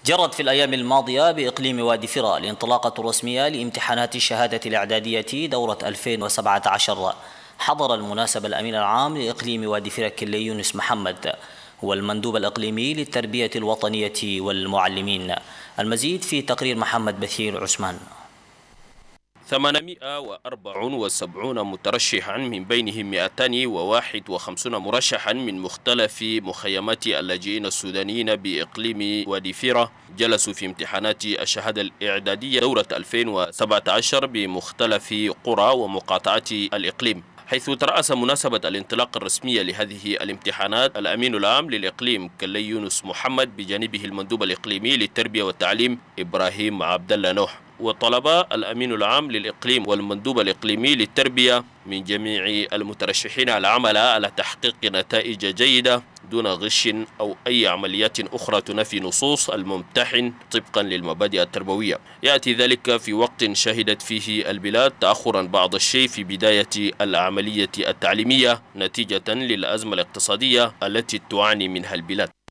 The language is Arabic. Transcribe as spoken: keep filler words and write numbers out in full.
جرت في الأيام الماضية بإقليم وادي فرا الانطلاقة الرسمية لامتحانات الشهادة الإعدادية دورة ألفين وسبعة عشر. حضر المناسبة الأمين العام لإقليم وادي فرا كلي يونس محمد والمندوب الإقليمي للتربية الوطنية والمعلمين. المزيد في تقرير محمد بثير عثمان. ثمانمئة وأربعة وسبعين مترشحا من بينهم مئتين وواحد وخمسين مرشحا من مختلف مخيمات اللاجئين السودانيين بإقليم وادي فرا جلسوا في امتحانات الشهادة الإعدادية دورة ألفين وسبعة عشر بمختلف قرى ومقاطعات الإقليم، حيث ترأس مناسبة الانطلاق الرسمية لهذه الامتحانات الأمين العام للإقليم كلي يونس محمد بجانبه المندوب الإقليمي للتربية والتعليم إبراهيم عبد الله نوح. وطلب الأمين العام للإقليم والمندوب الإقليمي للتربية من جميع المترشحين العمل على تحقيق نتائج جيدة دون غش أو أي عمليات أخرى تنافي نصوص الممتحن طبقا للمبادئ التربوية. يأتي ذلك في وقت شهدت فيه البلاد تأخرا بعض الشيء في بداية العملية التعليمية نتيجة للأزمة الاقتصادية التي تعاني منها البلاد.